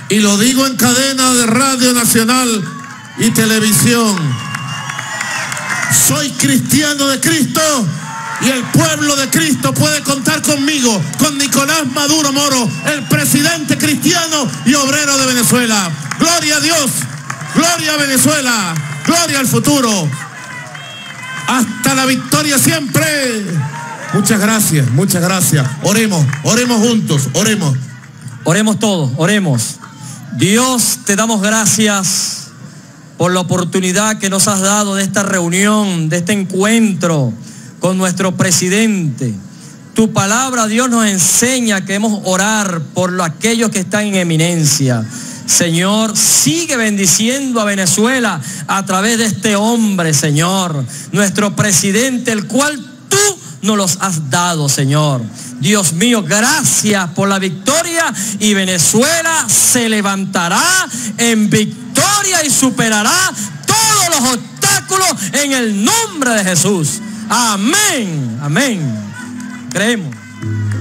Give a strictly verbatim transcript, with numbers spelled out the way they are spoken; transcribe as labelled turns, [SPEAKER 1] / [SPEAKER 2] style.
[SPEAKER 1] y lo digo en cadena de Radio Nacional y Televisión. Soy cristiano de Cristo y el pueblo de Cristo puede contar conmigo, con Nicolás Maduro Moro, el presidente cristiano y obrero de Venezuela. Gloria a Dios, gloria a Venezuela, gloria al futuro. Hasta la victoria siempre. Muchas gracias, muchas gracias. Oremos, oremos juntos, oremos.
[SPEAKER 2] Oremos todos, oremos. Dios, te damos gracias por la oportunidad que nos has dado de esta reunión, de este encuentro con nuestro presidente. Tu palabra, Dios, nos enseña que debemos orar por aquellos que están en eminencia. Señor, sigue bendiciendo a Venezuela a través de este hombre, Señor, nuestro presidente, el cual tú nos los has dado, Señor. Dios mío, gracias por la victoria, y Venezuela se levantará en victoria y superará todos los obstáculos en el nombre de Jesús. Amén, amén. Creemos.